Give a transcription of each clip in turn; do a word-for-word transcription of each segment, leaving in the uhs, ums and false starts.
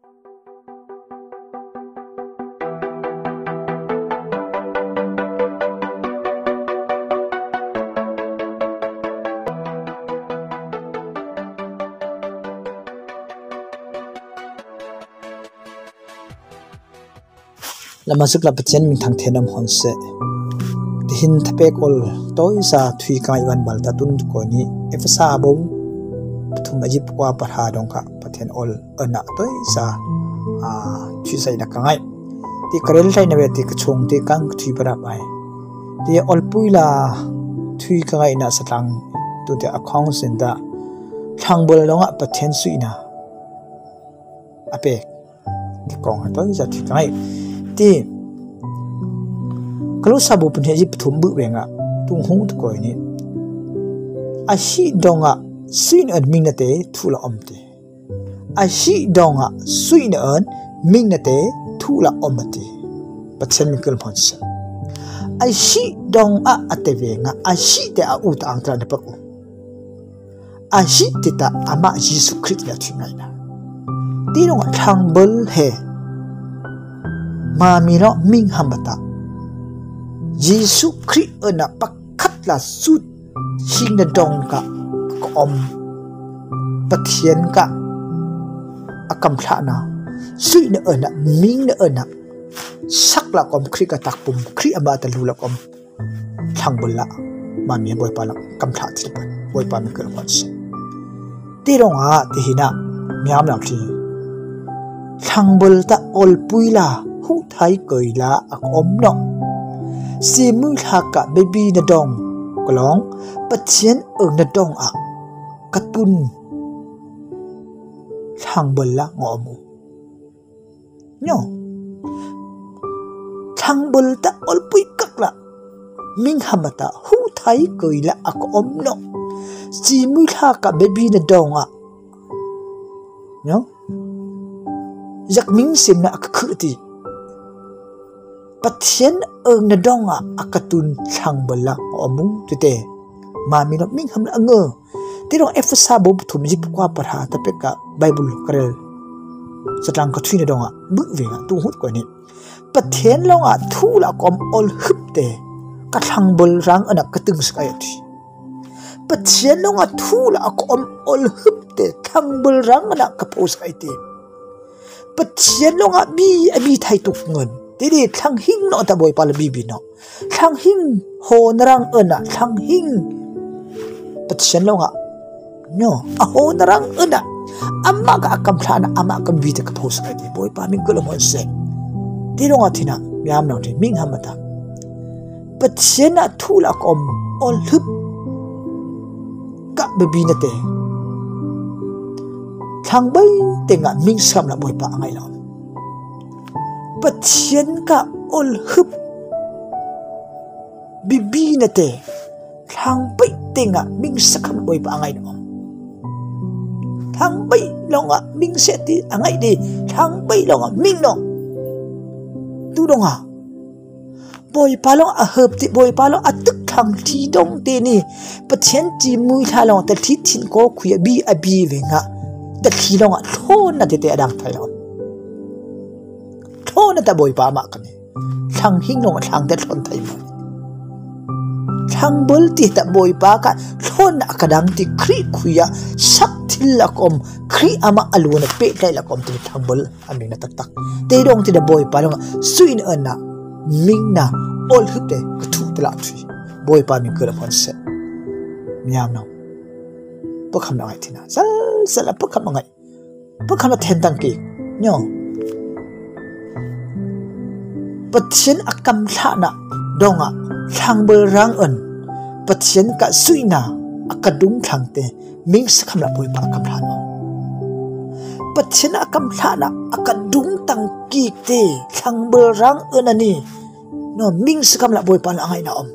lama suk la patchen min thang thenam hon se hin thape kol toy sa thui kai wan bal ta tun ko ni efsa bo thum ajip kwa parha dong ka pathen ol ana toy sa a thui sai na kangai ti karel sai na be ti chung ti kang thui para bai ti ol puila thui kangai na satlang tu te account sen da thangbol longa pathen suina ape ti kong toy sa thui kangai ti kalau sabu pun hejip thumbu benga tung hung ko ni a hi donga suin an minate thula omte a hi donga suin an minate thula omte patchen mikal phonsa a hi donga atevenga a hi te a ut angtra de pako a hi te ta ama Jesus Christ ya thingai na ti no thangbol he Mami no ming hambata Jesus Christ ena pakat la sut hing na dong ka om pathian ka akam thla na sui na ena ming na ena sak la kom Christ ka tak pum Christ ama ta lu la kom thang bula mami boy pa la kam thla ti pa boy pa mi kal wan se ti rong a ti hina miam la thi thang bul ta ol puila hu thai koi la ak om no si mu tha ka baby na dong kolong pathian eng na dong a katun thang bol la ngomu nyo thang bol ta ol pui kak la ming hamata hu thai koi la ak om no si mu tha ka baby na dong a nyo yak ming sim na ak khu ti pathian eng na donga akatun thang bala omung tute mami no ming ham anga tirong efsa bo thum ji kwa parha ta peka bible karel satang ka thina donga bu venga tu hut ko ni pathian longa thula kom ol hupte ka thang bol rang ana katung skai thi pathian longa thula kom ol hupte thang bol rang ana ka pos kai ti pathian longa bi abi thai tuk ngon tiri thang hing no ta boy pal bibi no thang hing ho narang ena thang hing pathian longa no a ho narang ena amma ka akam thana amma kam bi ta ka phos ka ti boy pa min golo mon se ti longa thina miam no ti ming hamata pathian na thula kom ol hup ka bibi na te thang bai tenga ming sam la boy pa ngai lo pathian ka ol hup bibi na te thang bai tenga ming sakam boy pa ngai no thang bai longa ming se ti angai di thang bai longa ming no tu donga boy pa long a hup ti boy pa long a tuk thang thi dong te ni pathian ti mui tha long ta thi thin ko khuya bi a bi venga ta thi longa thon na te te adang thai lo thon na ta boy pa ma kan thang hing long thang te thon thai ma thang bol ti ta boy pa ka thon na kadang ti khri khuya sak thil la kom khri ama alu na pe kai la kom ti thang bol ami na tak tak te dong ti da boy pa long suin an na ming na ol hup te thu tla thi boy pa mi kala pon se miam no pa kham na ai thina sal sal pa kham ngai pa kham na then tang ki nyo pathian akam tha na donga thang bol rang an pathian ka suina akadung thang te ming sakham la boy pa akam tha no pathian akam tha na akadung tang ki te thang bol rang an ani no ming sakham la boy pa la ngai na om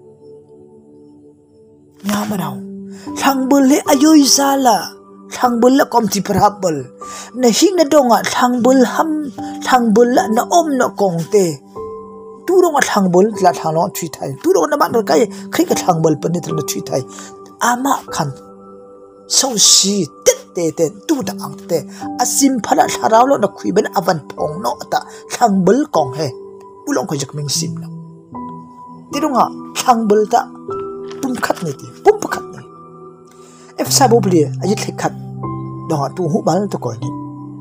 nya ma daw thang bol le ayoy zala thang bol la kom ti parabol na hing na donga thang bol ham thang bol la na om na kong te tu rong a thang bol la thang lo thui thai tu rong na man kai khai ka thang bol pan ni thang thui thai ama khan so si tet เตเตตูตะอังเตอาซิมพละทาราวโลนักคุยเป็นอวันพงโนตะทางเบลกองเฮอุลองคอยจักมิงซิมนะที่ตรงอ่ะทางเบลตะปุ่มขัดนี่ทีปุ่มประขัดนี่เอฟซาบุบลีอายุเล็กขัดดองตัวหุบาลตะก่อนนี่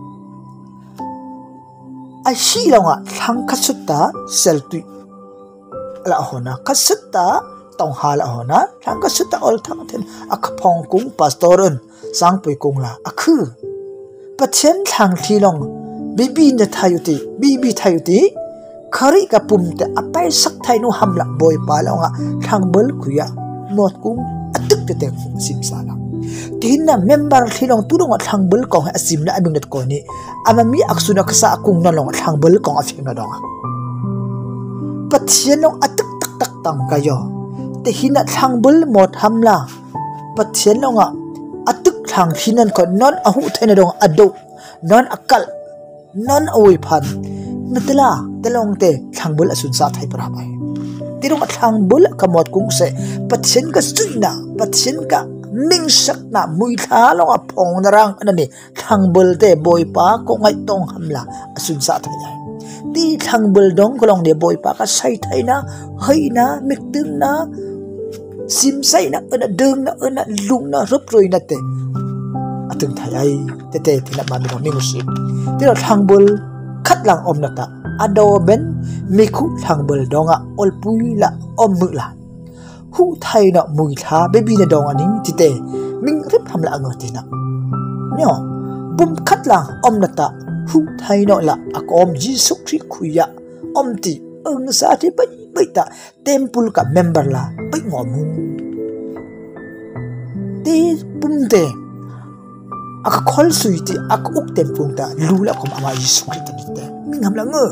อาชีลองอ่ะทางคัดสุดตาเซลตุยละหอนะคัดสุดตาต้องหาละหอนะทางคัดสุดตาออลทั้งเทนอักพองกุ้งพาสตอร์นสังปุยกุ้งละอักคือปัจเจนทางที่ลองบีบีนทายุติบีบีทายุติคาริกับปุ่มแต่อไปสักไทยนูฮัมละบอยปาลองอ่ะทางเบลคุยะหมดกุ้งอัตึกเตงสิมซาละที่นั่นเมมเบอร์ที่ลองตู้ลงทางเบลกองให้สิมละอมิงนัดก่อนนี้อามันมีอักษรอักษรกุ้งนั่นลงทางเบลกองอฟิงนัดองอ่ะปัจเจนลองอัตึกตักตักตังกายอแต่ที่นั่นทางเบลหมดฮัมละปัจเจนลองอ่ะอัตึกทางที่นั่นก็นอนอาหุไทยนัดองอดูนอนอักลนอนอวยพันนั่นตละตะลงเตทางเบลอสุนซาไทยปราบไปที่ลงทางเบลกหมดกุ้งเสปัจเจนก็สุยนะปัจเจนก็มิงสักนะมุยท้าลงอ่ะพงนรังอันนี้ทางเบลเตบอยปาก็ไงต้องฮัมละอสุนซาไทยที่ทางเบลดงก็ลงเดบอยปาก็ใส่ไทยนะเฮ้ยนะมิกตึงนะซิมใส่นะเออนะเดิงนะเออนะลุงนะรบรวยนะเตอถึงไทยเตเตที่นั่นมันมีความมิงสิที่เราทางเบลคัดหลังอมนะตาอดอเบนมิคุทางเบลดงอ่ะอลปุยละอมมือละหูไทยนะมุยท้าเบบีนะดงอันนี้ที่เตมิงริบทำละเงาตีนะเนี่ยปุ่มคัดหลังอมนะตาหูไทยนะละอากอมยิสุคริคุยะอมตีเอิงซาที่ไปไปตาเต็มปุลกับเมมเบอร์ละไปงอมุตีปุ่มเตอากคอลสุยตีอากอุกเต็มปุงตารู้ละคมอามายิสุคริตันเตมิงทำละเงา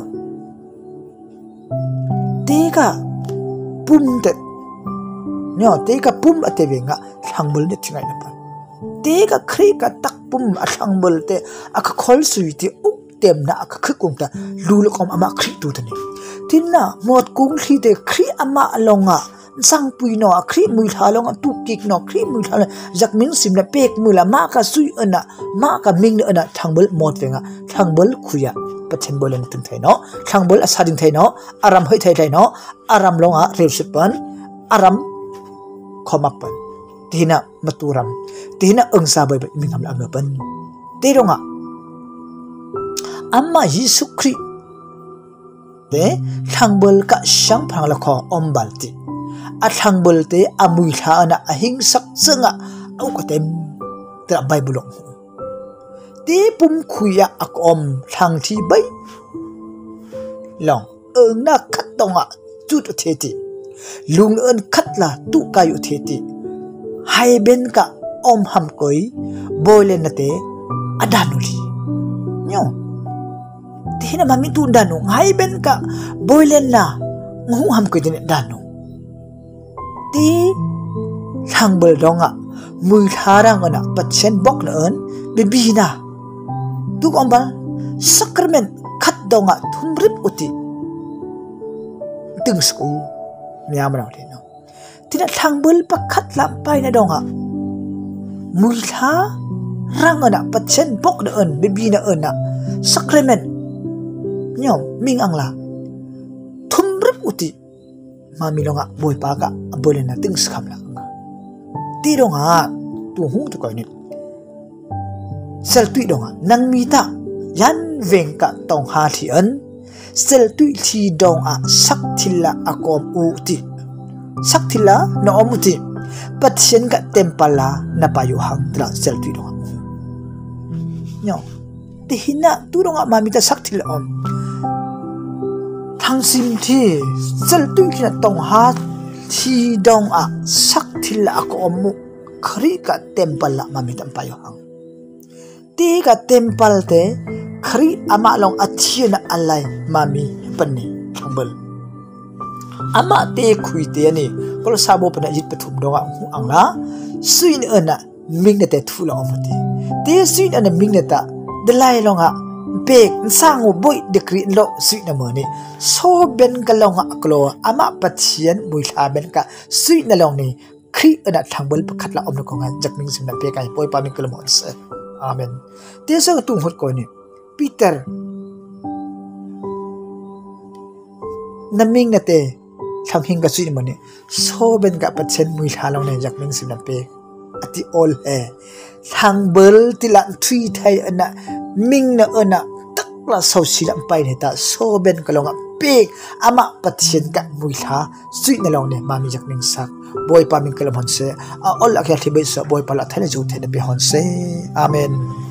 เตกะปุ่มเตเนี่ยเตกะปุ่มอัตเวงะทางเบลเนี่ยที่ไงนะปะเตกะครีกะตักปุ่มอัทางเบลเตอากคอลสุยตีอุกเต็มนะอากคึกกุงตารู้ละคมอามาครีตูตันนี่ที่น่ะหมดกุ้งที่เตครีอามาลงอ่ะสังปุยเนาะครีมือทาลงอ่ะตุกกิกเนาะครีมือทาเลยจากมิงสิมละเปกมือละมากะซุยเอ็นะมากะมิงเอ็นะทางเบลหมดเวงอ่ะทางเบลคุยอ่ะปัจจัยเบลนึงไทยเนาะทางเบลอาซาดิงไทยเนาะอารามเฮยไทยไทยเนาะอารามลงอ่ะเรียวสิปันอารามขมักปันที่น่ะมาตูรำที่น่ะองศาใบแบบมิงทำละเงปันที่ลงอ่ะอามายิสุครีเดทางเบลกะช่างพังละครอมบัลติอาทางเบลเตอามุยทานะอหิงสักซึ่งอ่ะเอาก็เต็มตระใบบุลงเตปุ่มคุยอะอักอมทางที่ใบลองเอิงน่าคัดตองอ่ะจุดเทติลุงเอิญคัดละตุกายุเทติไฮเบนกะอมฮัมกอยบอยเลนเตอดานุลีเนี่ยที่นั่นมันมีตุนดานุไฮเบนกะบอยเลนนะงูฮัมกอยเดนดานุที่ทางเบลดองอ่ะมือทารังกันอ่ะปัจเจนบอกเอิญเบบีนะทุกอมบันสักรเมนคัดดองอ่ะทุ่มริบอุติตึงสกูเนี่ยมันเอาเลยเนาะที่นั่นทางเบลปักคัดลำไปนะดองอ่ะมือท้าร่างอ่ะปัจเจนบอกเอิญเบบีนะเอิญอ่ะสักรเมนเนี่ยมิงอังลาทุ่มริบอุติมามีลงอ่ะบอยปากอ่ะบอยเลนนะตึงสคำละที่ดองอ่ะตัวหูตัวก่อนนี่เซลตุยดองอ่ะนังมีตายันเวงกะตองหาที่อันเซลตุยที่ดองอ่ะสักทิละอากอมอุติสักทิละนอมุติปัจเจนกะเต็มปลานาปายุหังตระเซลตุยดองอ่ะเนี่ยที่หินะตัวดองอ่ะมามีตาสักทิละอมทางซิมที่เซลตุยที่น่ะตองหาที่ดองอ่ะสักทิละอากอมมุครีกะเต็มปลามามีตาปายุหังตีกับเต็มปัลเตครีอามาลองอัจฉริยะอะไรมามีปนนี่ทางเบลอามาเตคุยเตนี่ก็เราสาบปนยิดปฐุมดองหูอังละสุยนเอ็นะมิงเนเตทุลอมตีเตสุยนเอ็นะมิงเนตะเดลัยลองอ่ะเบกสร้างหัวบุยเดกรีโลสุยนเมื่อนี่โซเบนกันลองอ่ะกลัวอามาปัจเจียนบุยลาเบนกะสุยนลองนี่ครีเอ็นะทางเบลประคัดละอมนกงานจากมิงสิมนับเปกายป่วยปามิงกลมอนเซ Amen. Tiasa tungkol ko ni Peter naming nate samhing ka suy mo ni soben ka patsen mui halong na jak ning sinape ati all he hangbel tila thui thai ana ming na ana takla so sila pai ne ta soben kalonga pek ama patsen ka mui ha suy na long ne mami jak ning sak boy pa min kalam honse all akya thibe so boy pala thale ju the be honse. Amen.